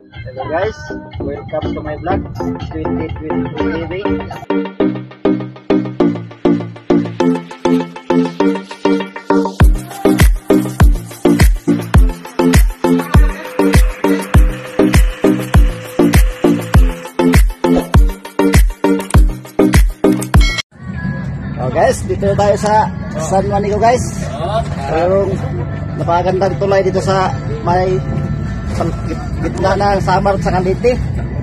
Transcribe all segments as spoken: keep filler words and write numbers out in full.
Hello guys, welcome to my vlog twenty twenty living. Oh guys, dito tayo sa San Juanico guys. Yung napakagandang tulay dito sa may sa gitna ng Samar sa Cavite.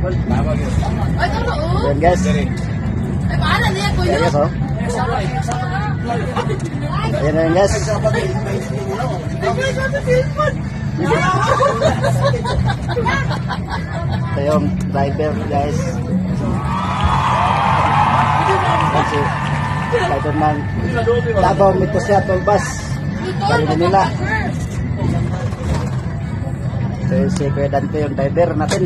Yan guys. Yan guys oh. Ayan na yan guys. Ito yung driver guys. Kasi driver ng Davao Metro Shuttle Bus dari Manila. Ito yung si Kuya Dante yung driver natin.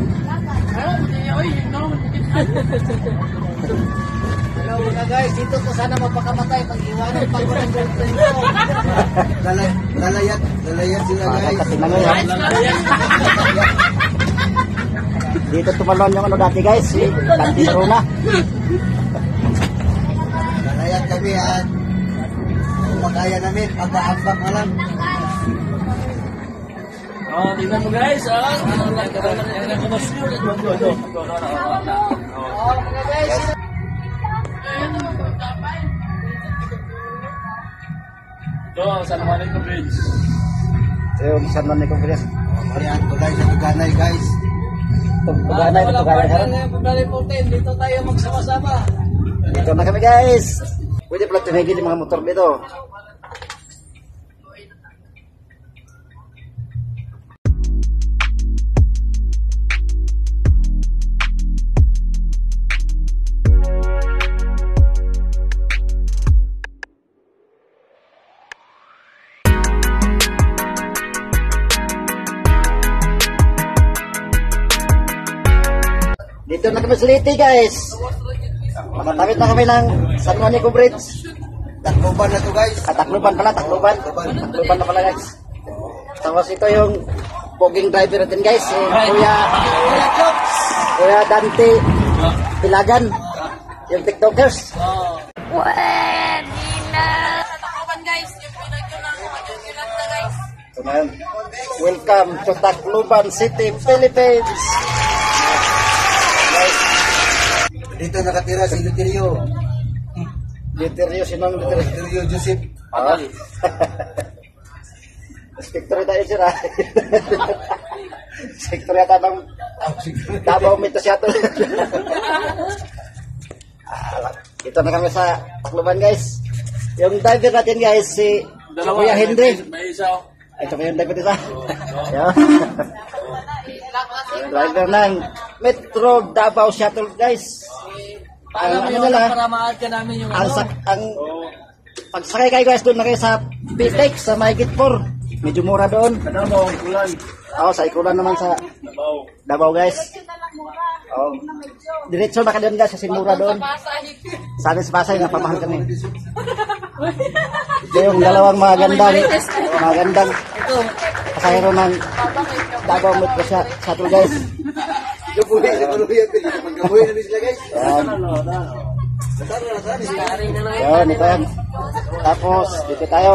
Hello mga guys, dito po sana mapakamatay pag iwanan pag walang girlfriend ko. Lalayat, lalayat sila guys. Dito tumalon yung ano dati guys, si Dante Rona. Lalayat kami at makaya namin, pag-aambak na lang. Oh, tingnan mo guys, ah. Ano lang ka ba ng kumasyon? Ito, ito. Oh, mga guys. Ito, San Juanico Bridge. Ito yung San Juanico Bridge. Ayan, tulay sa Tuganay guys. Tuganay, Tuganay ha. Dito tayo magsama-sama. Dito na kami guys. Pwede pala tinigil yung mga motor dito. Dito na kami sa Liti guys. Matatawid na kami ng San Juanico Bridge. Takluban na to guys. At Takluban pala, Takluban. Takluban na pala guys. Tapos ito yung poging driver natin guys. Si Kuya, Kuya Dante Pilagan. Yung TikTokers. Pwede na. Sa Tacloban guys, yung pinagyo ng Magugulat na guys. So, ngayon, welcome to Tacloban City, Philippines. Dito nakatira si Luterio. Literio, sinong Literio? Luterio Joseph. Ah. Inspektor tayo sila. Inspektor yata ng Davao Metro Shuttle. Dito na kami sa Tacloban guys. Yung driver natin guys, si Kuya Henry. May isa. Ito kayo yung driver nila. Driver ng Metro Davao Shuttle guys. Ang Alam mo ano yun, nila, para ma-add ka namin yung ang, ano. sak, ang pagsakay kayo guys doon na kayo sa P T E X sa Maygit four. Medyo mura doon. Davao, Kulan. Oo, sa Ikulan naman sa Davao. Davao guys. Oo. Diretso na ka doon guys kasi mura doon. Sabi sa Pasay, napamahal kami. Ito yung dalawang magandang, magandang pasahero ng Davao Metro Shuttle guys. Yung buhay sa maluyan. Magkabuhay na sila guys. Yan. Yan, ito yan. Tapos, dito tayo.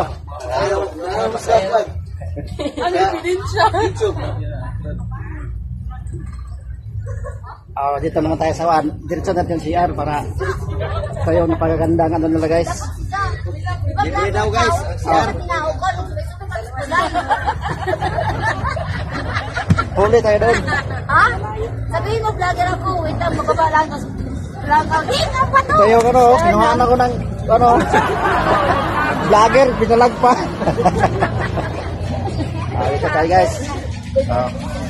Ano pinensya? Oh, dito naman tayo sa one. Diretso natin yung C R para ito yung pagagandang ano nila guys. Hindi daw guys. Oh. Huli tayo doon. Ha? Sabihin mo vlogger ako. Wait lang, magkaba lang. Vlog ako. Di nga pa to. Ito yung ano, kinuhaan ako ng ano, vlogger, pinalag pa. Ah, dito tayo guys. Oh.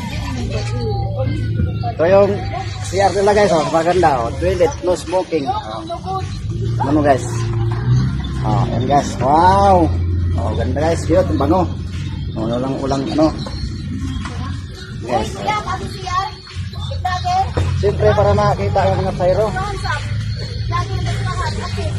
Ito yung C R nila guys, oh, maganda, oh. Toilet, no smoking. Oh. Ano guys? Oh, yan guys. Wow. Oh, ganda guys, cute, ang bango. Oh, ulang ulang ano. Guys. Siya, kasi siya. Vlogger. Siyempre para makita ang mga pyro. Vlogger na sa mga atin.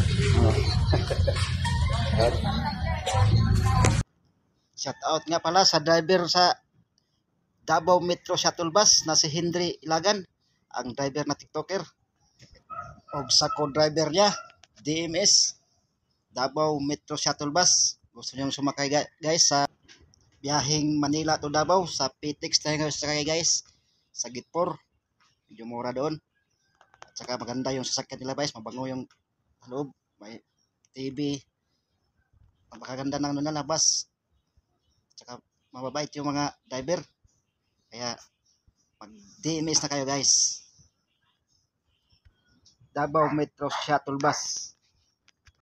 Shout out nga pala sa driver sa Davao Metro Shuttle Bus na si Henry Ilagan, ang driver na TikToker. O sa co-driver niya, D M S, Davao Metro Shuttle Bus. Gusto niyong sumakay guys sa biyaheng Manila to Davao, sa P T X tayo sakay guys, sa Gitpor. Medyo mura doon. At saka maganda yung sasakyan nila guys, mabango yung loob, may T V, napakaganda ng ano na bus. At saka mababait yung mga driver. Kaya mag-D M S na kayo guys. Davao Metro Shuttle Bus.